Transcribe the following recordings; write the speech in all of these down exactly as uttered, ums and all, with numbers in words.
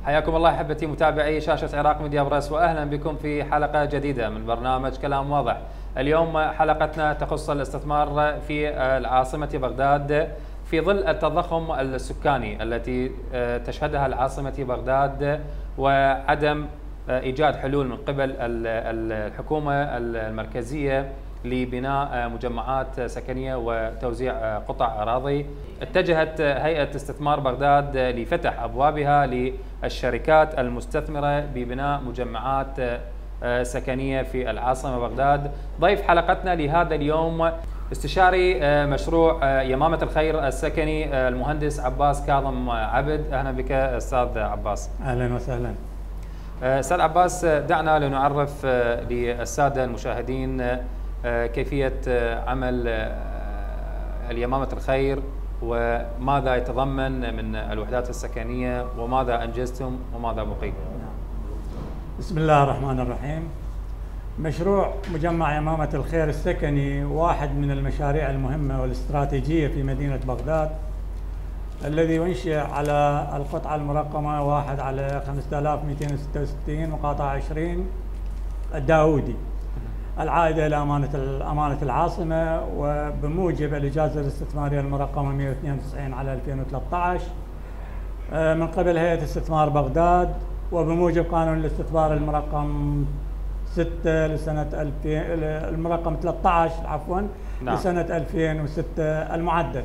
حياكم الله احبتي متابعي شاشه عراق ميديا بريس، واهلا بكم في حلقه جديده من برنامج كلام واضح. اليوم حلقتنا تخص الاستثمار في العاصمه بغداد في ظل التضخم السكاني التي تشهدها العاصمه بغداد، وعدم ايجاد حلول من قبل الحكومه المركزيه لبناء مجمعات سكنيه وتوزيع قطع اراضي. اتجهت هيئه استثمار بغداد لفتح ابوابها للشركات المستثمره ببناء مجمعات سكنيه في العاصمه بغداد. ضيف حلقتنا لهذا اليوم استشاري مشروع يمامه الخير السكني المهندس عباس كاظم عبد. اهلا بك استاذ عباس. اهلا وسهلا. استاذ عباس، دعنا لنعرف للساده المشاهدين كيفيه عمل اليمامه الخير وماذا يتضمن من الوحدات السكنيه وماذا انجزتم وماذا بقي. بسم الله الرحمن الرحيم. مشروع مجمع يمامه الخير السكني واحد من المشاريع المهمه والاستراتيجيه في مدينه بغداد، الذي ينشئ على القطعه المرقمه واحد على خمسة آلاف ومئتين وستة وستين مقاطعه عشرين الداودي العائده الى امانه امانه العاصمه، وبموجب الاجازه الاستثماريه المرقمه مئة واثنين وتسعين على ألفين وثلاثة عشر من قبل هيئه استثمار بغداد، وبموجب قانون الاستثمار المرقم ستة لسنه ألفين المرقم ثلاثة عشر عفوا نعم. لسنه ألفين وستة المعدل.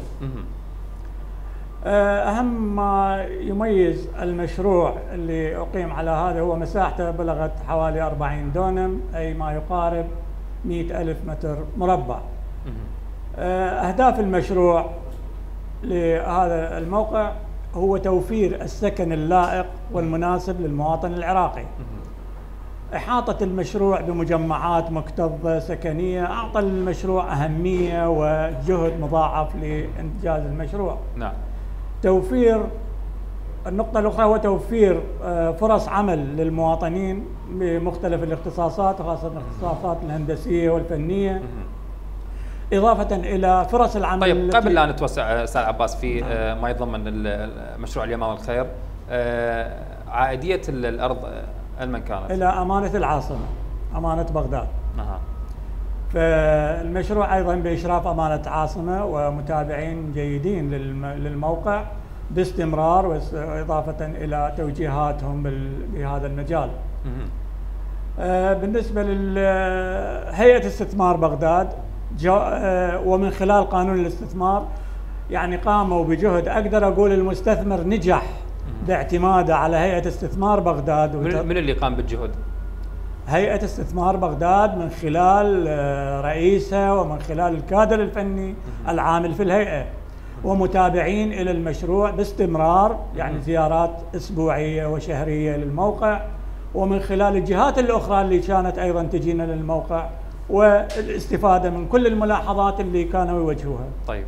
أهم ما يميز المشروع اللي أقيم على هذا هو مساحته بلغت حوالي أربعين دونم، أي ما يقارب مئة ألف متر مربع. أهداف المشروع لهذا الموقع هو توفير السكن اللائق والمناسب للمواطن العراقي. إحاطة المشروع بمجمعات مكتظة سكنية أعطى المشروع أهمية وجهد مضاعف لإنجاز المشروع. نعم. توفير النقطة الأخرى هو توفير فرص عمل للمواطنين بمختلف الاختصاصات، وخاصة الاختصاصات الهندسية والفنية، إضافة إلى فرص العمل. طيب، قبل لا نتوسع أستاذ عباس في نعم. ما يتضمن مشروع اليمامة الخير، عائدية الأرض لمن كانت؟ إلى أمانة العاصمة، أمانة بغداد. أه. فالمشروع أيضا بإشراف أمانة عاصمة ومتابعين جيدين للموقع باستمرار، وإضافة إلى توجيهاتهم بهذا المجال. بالنسبة لهيئة استثمار بغداد، ومن خلال قانون الاستثمار يعني قاموا بجهد، أقدر أقول المستثمر نجح باعتماده على هيئة استثمار بغداد. من اللي قام بالجهد؟ هيئة استثمار بغداد من خلال رئيسها ومن خلال الكادر الفني العامل في الهيئة، ومتابعين إلى المشروع باستمرار، يعني زيارات أسبوعية وشهرية للموقع، ومن خلال الجهات الأخرى اللي كانت أيضا تجينا للموقع، والاستفادة من كل الملاحظات اللي كانوا يوجهوها. طيب،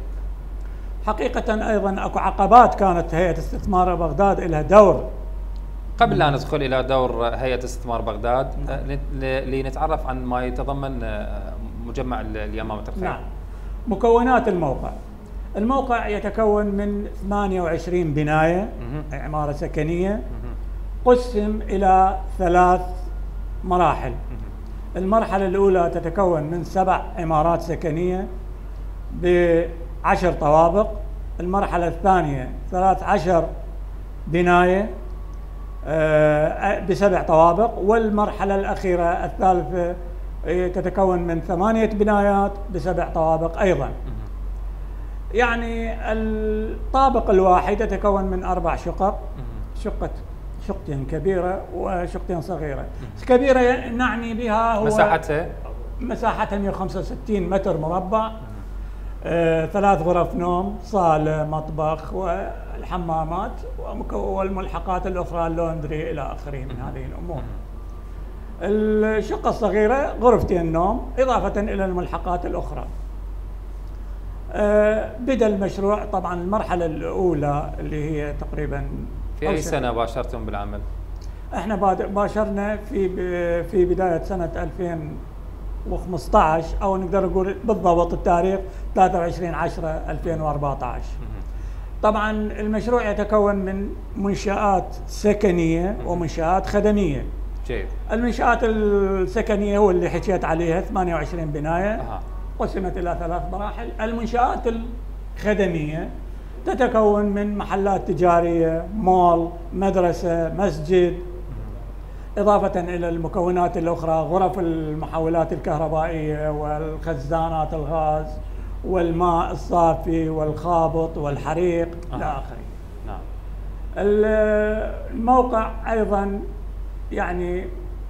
حقيقة أيضا أكو عقبات كانت هيئة استثمار بغداد لها دور. قبل لا ندخل إلى دور هيئة استثمار بغداد، لنتعرف عن ما يتضمن مجمع اليمامة الخير. نعم. مكونات الموقع. الموقع يتكون من ثمانية وعشرين بناية عمارة سكنية، قسم إلى ثلاث مراحل. المرحلة الأولى تتكون من سبع عمارات سكنية بعشر طوابق. المرحلة الثانية ثلاث عشر بناية بسبع طوابق. والمرحلة الأخيرة الثالثة تتكون من ثمانية بنايات بسبع طوابق أيضا. يعني الطابق الواحد يتكون من أربع شقق، شقة شقتين كبيرة وشقتين صغيرة. كبيرة نعني بها هو مساحتها مساحتها مئة وخمسة وستين متر مربع، آه، ثلاث غرف نوم، صالة، مطبخ، والحمامات والملحقات الأخرى، اللوندري إلى آخره من هذه الأمور. الشقة الصغيرة غرفتين نوم إضافة إلى الملحقات الأخرى. آه، بدأ المشروع طبعا المرحلة الأولى اللي هي تقريبا في أي سنة باشرتم بالعمل؟ احنا باشرنا في في بداية سنة ألفين وخمسة عشر، أو نقدر نقول بالضبط التاريخ ثلاثة وعشرين عشرة ألفين وأربعة عشر. طبعا المشروع يتكون من منشآت سكنية ومنشآت خدمية. جيد. المنشآت السكنية هو اللي حكيت عليها ثمانية وعشرين بناية أه. قسمت إلى ثلاث مراحل. المنشآت الخدمية تتكون من محلات تجارية، مول، مدرسة، مسجد، إضافة إلى المكونات الأخرى غرف المحولات الكهربائية والخزانات الغاز والماء الصافي والخابط والحريق إلى آه. آخره. نعم. الموقع أيضا يعني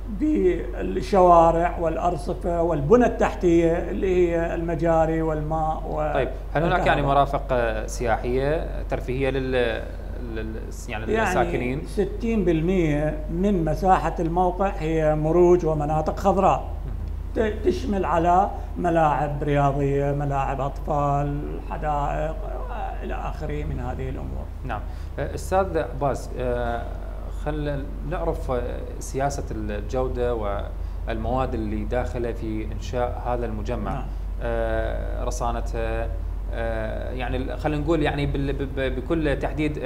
بالشوارع والأرصفة والبنى التحتية اللي هي المجاري والماء و طيب هل هناك يعني مرافق سياحية ترفيهية لل, لل... يعني للساكنين؟ يعني ستين بالمئة من مساحة الموقع هي مروج ومناطق خضراء تشمل على ملاعب رياضية، ملاعب أطفال، حدائق إلى آخره من هذه الأمور. نعم. أستاذ عباس، خلينا نعرف سياسة الجودة والمواد اللي داخلة في إنشاء هذا المجمع. نعم. رصانتها، يعني خلينا نقول يعني بكل تحديد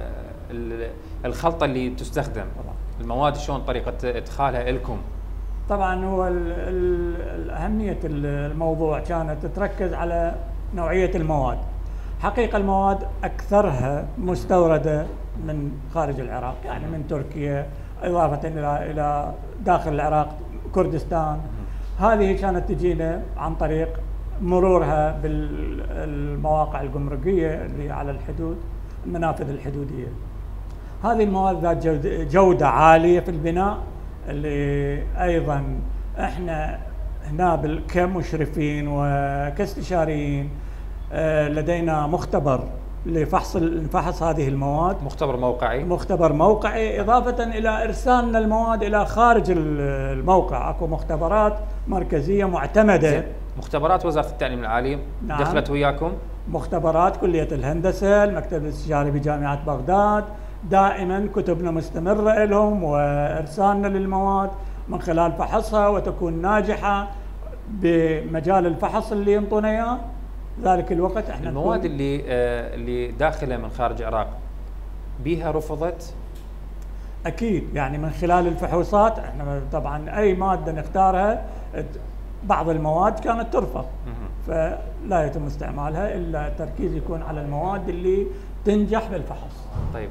الخلطة اللي تستخدم، المواد شلون طريقة إدخالها لكم؟ طبعا هو أهمية الموضوع كانت تركز على نوعية المواد. حقيقة المواد أكثرها مستوردة من خارج العراق، يعني من تركيا، إضافة إلى إلى داخل العراق كردستان. هذه كانت تجينا عن طريق مرورها بالمواقع الجمركية اللي على الحدود، المنافذ الحدودية. هذه المواد ذات جودة عالية في البناء، اللي أيضا احنا هنا كمشرفين وكاستشاريين لدينا مختبر لفحص فحص هذه المواد. مختبر موقعي. مختبر موقعي، إضافة إلى إرسالنا المواد إلى خارج الموقع. أكو مختبرات مركزية معتمدة. مختبرات وزارة التعليم العالي. نعم. دخلت وياكم؟ مختبرات كلية الهندسة، المكتب الاستشاري بجامعة بغداد، دائما كتبنا مستمرة لهم وإرسالنا للمواد من خلال فحصها وتكون ناجحة بمجال الفحص اللي ينطونا اياه. ذلك الوقت احنا المواد اللي آه اللي داخله من خارج العراق بيها رفضت؟ اكيد، يعني من خلال الفحوصات احنا طبعا اي ماده نختارها، بعض المواد كانت ترفض فلا يتم استعمالها، الا التركيز يكون على المواد اللي تنجح بالفحص. طيب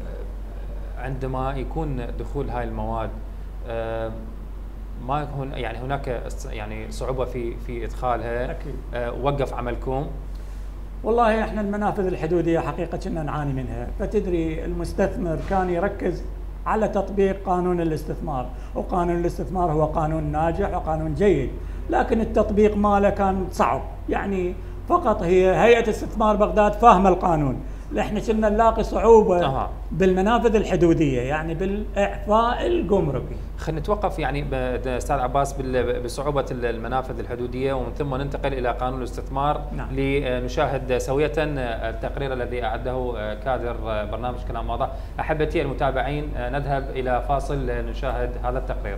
عندما يكون دخول هاي المواد آه ما هن يعني هناك يعني صعوبة في في إدخالها؟ أكيد. أه وقف عملكم؟ والله احنا المنافذ الحدودية حقيقة كنا نعاني منها، فتدري المستثمر كان يركز على تطبيق قانون الاستثمار، وقانون الاستثمار هو قانون ناجح وقانون جيد، لكن التطبيق ماله كان صعب، يعني فقط هي هيئة استثمار بغداد فاهمة القانون، احنا كنا نلاقي صعوبة أه. بالمنافذ الحدودية، يعني بالإعفاء الجمركي. خلينا نتوقف يعني استاذ عباس بصعوبة المنافذ الحدودية ومن ثم ننتقل إلى قانون الاستثمار. نعم. لنشاهد سوية التقرير الذي أعده كادر برنامج كلام واضح. أحبتي المتابعين، نذهب إلى فاصل نشاهد هذا التقرير.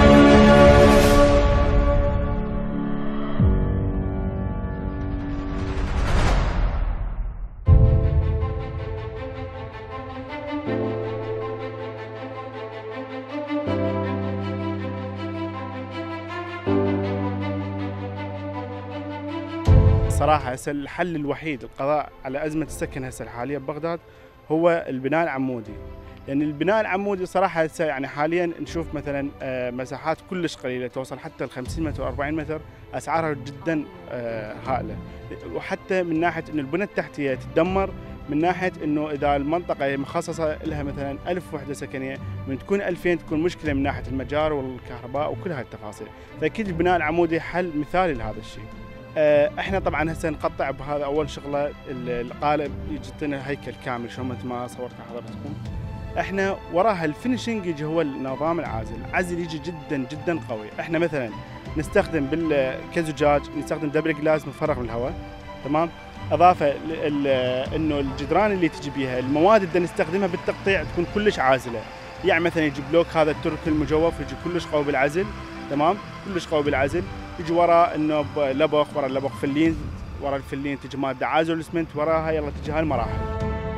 صراحة هسه الحل الوحيد القضاء على أزمة السكن هسه الحالية ببغداد هو البناء العمودي، لأن يعني البناء العمودي صراحة هسه يعني حاليا نشوف مثلا مساحات كلش قليلة توصل حتى ل خمسين متر وأربعين متر، أسعارها جدا هائلة، وحتى من ناحية إنه البنى التحتية تتدمر، من ناحية إنه إذا المنطقة مخصصة لها مثلا ألف وحدة سكنية من تكون ألفين تكون مشكلة من ناحية المجار والكهرباء وكل هاي التفاصيل، فأكيد البناء العمودي حل مثالي لهذا الشيء. احنا طبعا هسه نقطع بهذا اول شغله، القالب يجي لنا هيكل كامل شلون مثل ما صورت حضرتكم. احنا وراها الفينشنج يجي هو النظام العازل، العزل يجي جدا جدا قوي. احنا مثلا نستخدم بال كزجاج نستخدم دبل جلاس مفرغ من الهواء، تمام؟ اضافه انه الجدران اللي تجي بيها المواد اللي نستخدمها بالتقطيع تكون كلش عازله، يعني مثلا يجي بلوك هذا الترك المجوف يجي كلش قوي بالعزل، تمام؟ كلش قوي بالعزل. يجي ورا انه لبخ، ورا اللبخ فلين، ورا الفلين تجي ماده عازل الاسمنت، وراها يلا تجي هاي المراحل.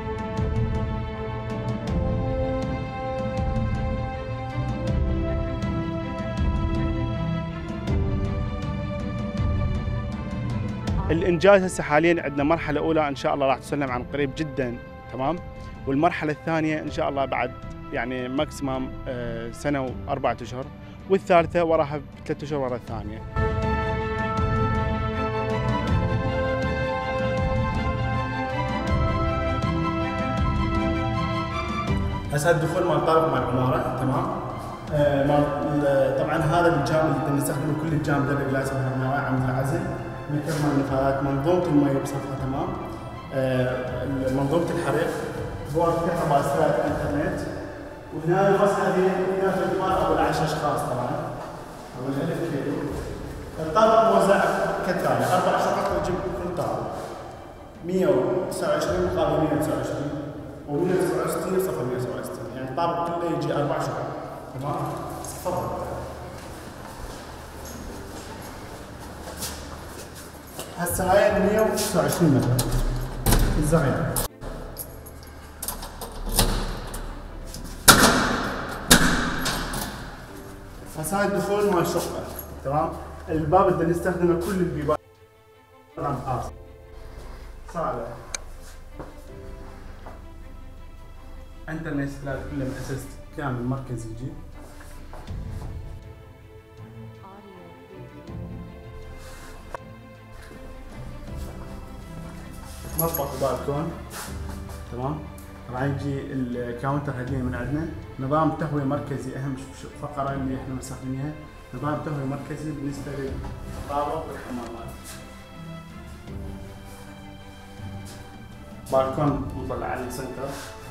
الانجاز هسه حاليا عندنا مرحله اولى ان شاء الله راح تسلم عن قريب جدا، تمام. والمرحله الثانيه ان شاء الله بعد يعني ماكسيمم سنه واربعه اشهر، والثالثه وراها بثلاث اشهر ورا الثانيه. هسه الدخول مال طابق مال العماره، تمام. آه مال طبعا هذا الجام اللي نستخدمه كل الجام دبل جلاس عند العزل، مكمل النفايات، منظومه المي بصفها، تمام. آه منظومه الحريق، بورد كهرباء سترايك انترنت، وهنا المصحف هنا في الدماغ او العشر اشخاص طبعا او الالف كيلو. الطابق موزع كالتالي: اربع شقق تجيب كل طابق مئة وتسعة وعشرين مقابل مئة وتسعة وعشرين و169 صفر مئة وسبعة وستين، يعني الطابق كله يجي اربع شقق، تمام. تفضل. هسه هاي مئة وتسعة وعشرين متر الزغير. هسه هاي الدخول مال الشقه، تمام. الباب بدنا نستخدمه كل البيبان قاصر. صالة انترنت ثلاث كله من اساس كامل مركزي يجي. مطبخ وبالكون، تمام. راح يجي الكاونتر هديه من عندنا، نظام تهويه مركزي، اهم فقره اللي احنا مستخدمينها نظام تهويه مركزي بالنسبه للطابق والحمامات. بالكون مطلع على السنتر.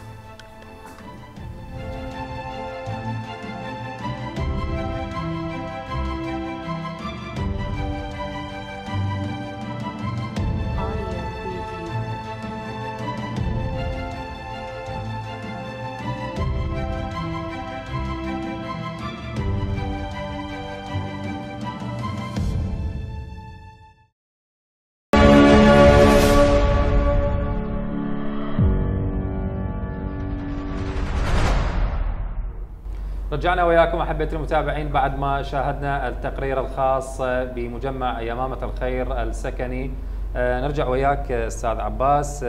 رجعنا وياكم احبتي المتابعين بعد ما شاهدنا التقرير الخاص بمجمع يمامة الخير السكني. نرجع وياك استاذ عباس،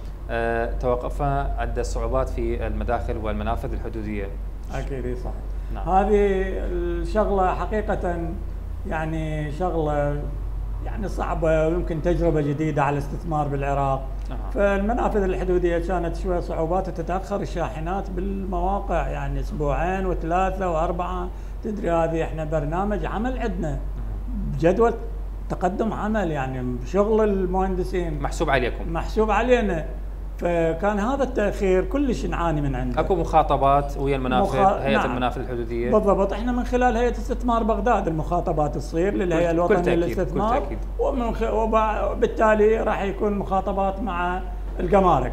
توقفنا عدة صعوبات في المداخل والمنافذ الحدودية. اكيد صح. نعم. هذه الشغله حقيقه يعني شغله يعني صعبه ويمكن تجربه جديده على الاستثمار بالعراق. أه. فالمنافذ الحدوديه كانت شويه صعوبات، وتتاخر الشاحنات بالمواقع يعني اسبوعين وثلاثه واربعه. تدري هذه احنا برنامج عمل عندنا جدول تقدم عمل، يعني شغل المهندسين محسوب عليكم، محسوب علينا. فكان هذا التاخير كلش نعاني من عنده. اكو مخاطبات ويا المنافذ، مخا... هيئه نعم. المنافذ الحدوديه بالضبط. احنا من خلال هيئه استثمار بغداد المخاطبات تصير للهيئه الوطنيه للاستثمار، ومن خ... وبالتالي راح يكون مخاطبات مع الجمارك.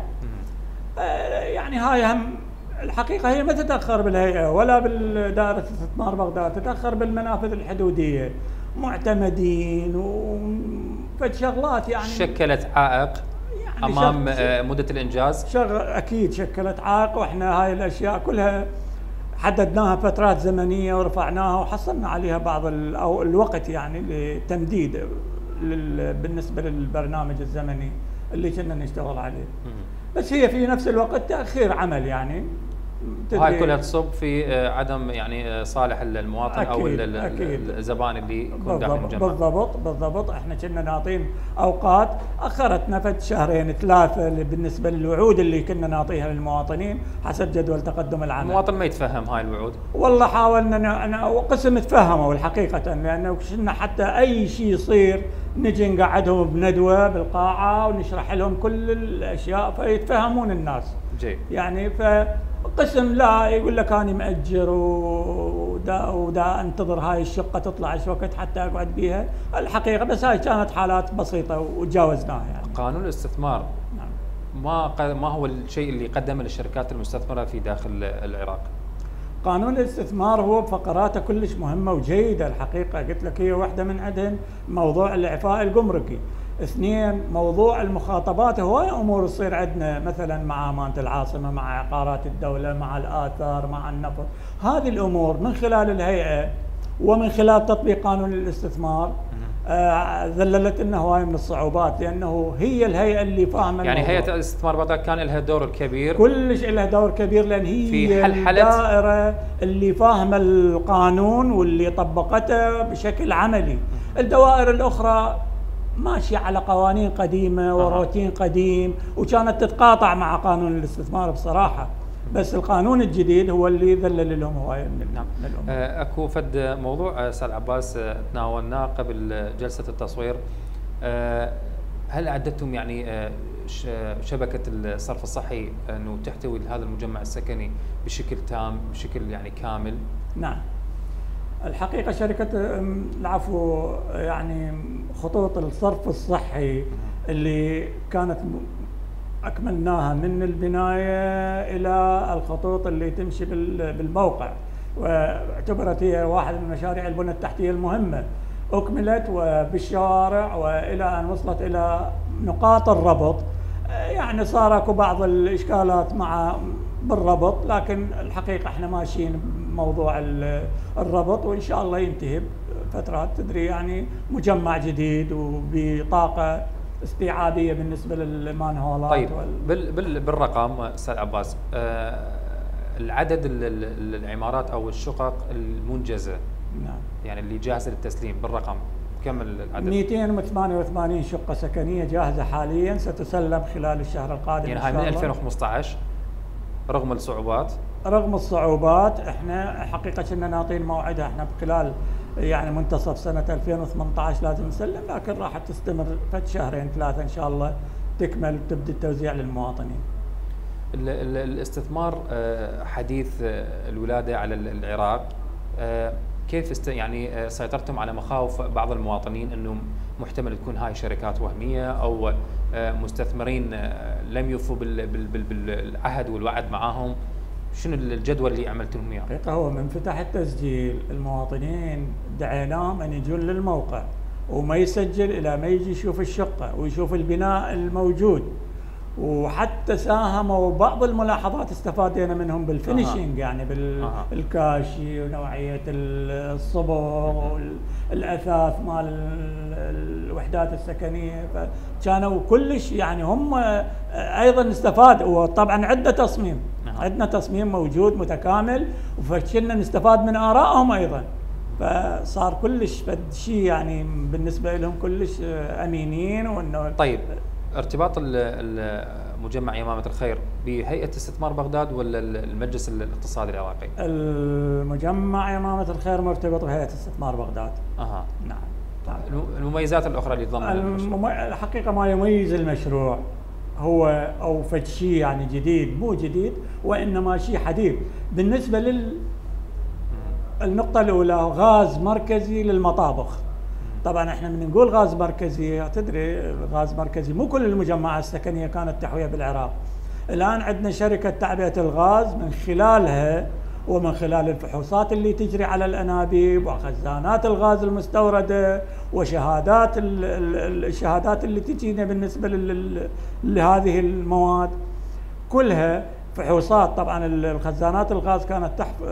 آه يعني هاي هم الحقيقه هي ما تتاخر بالهيئه ولا بالدائره استثمار بغداد، تتاخر بالمنافذ الحدوديه، معتمدين وفد شغلات يعني شكلت عائق يعني امام شغ... مده الانجاز. شغل اكيد شكلت عائق، واحنا هاي الاشياء كلها حددناها فترات زمنيه ورفعناها وحصلنا عليها بعض ال... او الوقت يعني لتمديد لل... بالنسبه للبرنامج الزمني اللي كنا نشتغل عليه. بس هي في نفس الوقت تاخير عمل يعني. هاي كلها تصب في عدم يعني صالح المواطن أكيد او الزبائن اللي يكون داخل المجمع. بالضبط بالضبط. احنا كنا ناطين اوقات اخرتنا فد شهرين ثلاثه بالنسبه للوعود اللي كنا نعطيها للمواطنين حسب جدول تقدم العمل. المواطن ما يتفهم هاي الوعود. والله حاولنا انا وقسم تفهموا الحقيقه، لانه كنا حتى اي شيء يصير نجي نقعدهم بندوه بالقاعه ونشرح لهم كل الاشياء فيتفهمون الناس. جيد. يعني ف قسم لا يقول لك انا ماجر ودا ودا انتظر هاي الشقه تطلع ايش وقت حتى اقعد بيها. الحقيقه بس هاي كانت حالات بسيطه وتجاوزناها يعني. قانون الاستثمار نعم. ما ما هو الشيء اللي قدمه للشركات المستثمره في داخل العراق؟ قانون الاستثمار هو بفقراته كلش مهمه وجيده الحقيقه، قلت لك هي واحده من عندهم موضوع الاعفاء الجمركي. اثنين موضوع المخاطبات، هواي امور تصير عندنا مثلا مع امانه العاصمه، مع عقارات الدوله، مع الاثار، مع النفط. هذه الامور من خلال الهيئه ومن خلال تطبيق قانون الاستثمار آه ذللت لنا هواي من الصعوبات، لانه هي الهيئه اللي فاهمه يعني الموضوع. هيئه الاستثمار بغداد كان لها دور الكبير، كلش لها دور كبير، لان هي في حلحلة الدائره اللي فاهمه القانون واللي طبقته بشكل عملي. الدوائر الاخرى ماشيه على قوانين قديمه وروتين قديم، وكانت تتقاطع مع قانون الاستثمار بصراحه، بس القانون الجديد هو اللي ذلل لهم هواي من نعم. آه اكو فد موضوع استاذ عباس آه تناولناه قبل جلسه التصوير. آه هل اعددتم يعني آه شبكه الصرف الصحي انه تحتوي هذا المجمع السكني بشكل تام بشكل يعني كامل؟ نعم. الحقيقه شركه العفو يعني خطوط الصرف الصحي اللي كانت أكملناها من البناية إلى الخطوط اللي تمشي بالموقع، واعتبرت هي واحد من مشاريع البنى التحتية المهمة، أكملت وبالشوارع وإلى أن وصلت إلى نقاط الربط. يعني صار اكو بعض الإشكالات مع بالربط، لكن الحقيقة احنا ماشيين بموضوع الربط، وإن شاء الله ينتهي بفترات. تدري يعني مجمع جديد وبطاقة استيعابيه بالنسبه للمانهولات. طيب بال بال بالرقم استاذ عباس، آه العدد العمارات او الشقق المنجزه نعم يعني اللي جاهزه للتسليم بالرقم كم العدد؟ مئتين وثمانية وثمانين شقه سكنيه جاهزه حاليا، ستسلم خلال الشهر القادم يعني إن هاي شاء من الله. ألفين وخمسة عشر رغم الصعوبات. رغم الصعوبات احنا حقيقه كنا ناطين موعدها احنا خلال يعني منتصف سنة ألفين وثمانية عشر لازم نسلم، لكن راح تستمر فد شهرين ثلاثة إن شاء الله تكمل وتبدأ التوزيع للمواطنين. ال ال الاستثمار حديث الولادة على العراق، كيف است يعني سيطرتم على مخاوف بعض المواطنين أنه محتمل تكون هاي شركات وهمية أو مستثمرين لم يوفوا بالعهد والوعد معاهم؟ شنو الجدول اللي عملتم اياه؟ حقيقة هو من فتح التسجيل المواطنين دعيناهم ان يجون للموقع وما يسجل الى ما يجي يشوف الشقة ويشوف البناء الموجود، وحتى ساهموا بعض الملاحظات استفادينا منهم بالفينيشنج. آه. يعني بالكاشي ونوعية الصبغ والاثاث مال الوحدات السكنية، فكانوا كلش يعني هم ايضا استفاد. وطبعا عندنا تصميم آه. عندنا تصميم موجود متكامل، وفكرنا نستفاد من ارائهم ايضا، فصار كلش فد شيء يعني بالنسبة لهم كلش امينين. وانه طيب ارتباط مجمع يمامة الخير بهيئة استثمار بغداد ولا المجلس الاقتصادي العراقي؟ المجمع يمامة الخير مرتبط بهيئة استثمار بغداد. اها نعم. المميزات الأخرى اللي تضمن المم... الحقيقة ما يميز المشروع هو أو فد شيء يعني جديد، مو جديد وإنما شيء حديث بالنسبة لل النقطة الأولى غاز مركزي للمطابخ. طبعا احنا من نقول غاز مركزي، تدري غاز مركزي مو كل المجمعات السكنيه كانت تحويها بالعراق. الان عندنا شركه تعبئه الغاز، من خلالها ومن خلال الفحوصات اللي تجري على الانابيب وخزانات الغاز المستورده وشهادات الشهادات اللي تجينا بالنسبه لهذه المواد كلها فحوصات. طبعا الخزانات الغاز كانت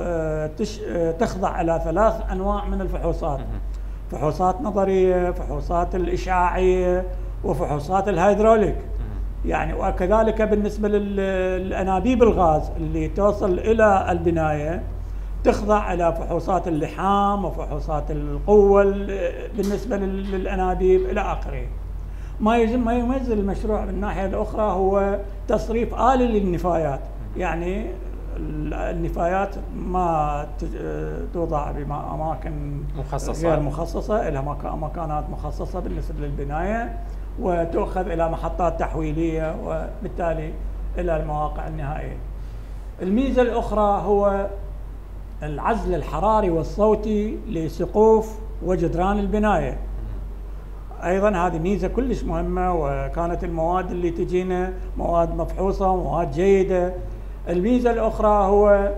تخضع الى ثلاث انواع من الفحوصات: فحوصات نظريه، فحوصات الاشعاعيه، وفحوصات الهيدروليك. يعني وكذلك بالنسبه للانابيب الغاز اللي توصل الى البنايه تخضع الى فحوصات اللحام وفحوصات القوه بالنسبه للانابيب الى اخره. ما يجب ما يميز المشروع من الناحيه الاخرى هو تصريف آلي للنفايات. يعني النفايات ما توضع بأماكن مخصصة غير مخصصة، إلى مكانات مخصصة بالنسبة للبناية، وتؤخذ إلى محطات تحويلية وبالتالي إلى المواقع النهائية. الميزة الأخرى هو العزل الحراري والصوتي لسقوف وجدران البناية. أيضا هذه ميزة كلش مهمة، وكانت المواد اللي تجينا مواد مفحوصة ومواد جيدة. الميزة الأخرى هو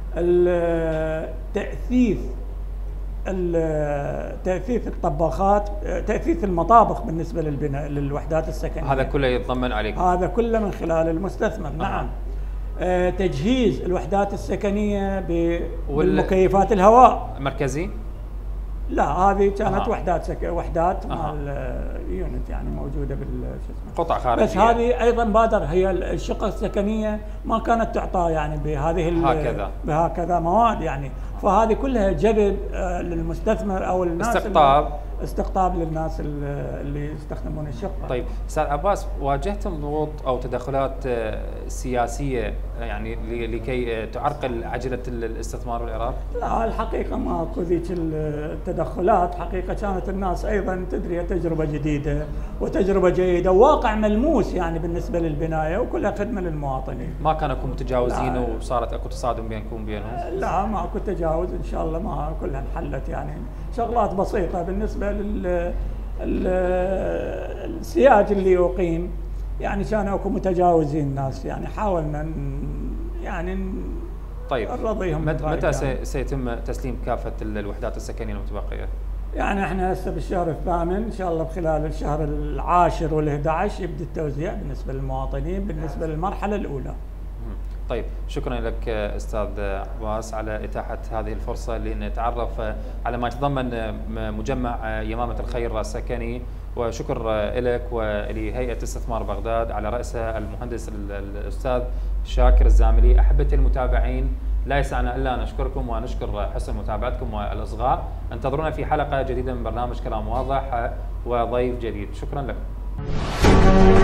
التأثيث تأثيث الطباخات، تأثيث المطابخ بالنسبة للبناء للوحدات السكنية. هذا كله يتضمن عليكم؟ هذا كله من خلال المستثمر. آه. نعم. آه تجهيز الوحدات السكنية بالمكيفات الهواء المركزي. لا هذه كانت آه. وحدات سك... وحدات آه. مال يونت يعني موجوده بال شو اسمه قطع خارجيه. بس هذه ايضا بادر هي الشقه السكنيه ما كانت تعطى يعني بهذه ال... هكذا بهكذا مواد يعني، فهذه كلها جذب للمستثمر او الناس استقطاب استقطاب للناس اللي يستخدمون الشقه. طيب استاذ عباس، واجهتم ضغوط او تدخلات سياسيه يعني لكي تعرقل عجله الاستثمار بالعراق؟ لا الحقيقه ما اكو ذيك التدخلات، حقيقه كانت الناس ايضا تدري تجربه جديده وتجربه جيده وواقع ملموس يعني بالنسبه للبنايه وكلها خدمه للمواطنين. ما كانوا متجاوزين وصارت اكو تصادم بينكم وبينهم؟ لا ما اكو تجاوز ان شاء الله، ما كلها انحلت يعني شغلات بسيطه بالنسبه لل السياج اللي يقيم يعني كانوا اكو متجاوزين الناس يعني حاولنا يعني طيب نرضيهم. متى يعني. سيتم تسليم كافه الوحدات السكنيه المتبقيه؟ يعني احنا هسه بالشهر الثامن ان شاء الله بخلال الشهر العاشر والأحد عشر يبدا التوزيع بالنسبه للمواطنين بالنسبه للمرحله الاولى. طيب شكرا لك استاذ عباس على اتاحه هذه الفرصه لنتعرف على ما يتضمن مجمع يمامه الخير السكني، وشكر لك ولهيئه استثمار بغداد على راسها المهندس الاستاذ شاكر الزاملي. احبتي المتابعين، لا يسعنا الا نشكركم ونشكر حسن متابعتكم والاصغاء. انتظرونا في حلقه جديده من برنامج كلام واضح وضيف جديد. شكرا لكم.